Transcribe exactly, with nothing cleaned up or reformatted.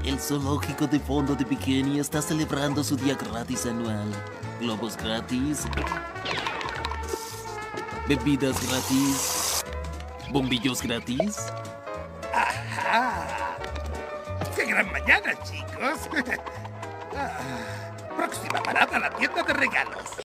El zoológico de Fondo de Bikini está celebrando su día gratis anual. Globos gratis. Bebidas gratis. Bombillos gratis. ¡Ajá! ¡Qué gran mañana, chicos! Ah, próxima parada, la tienda de regalos.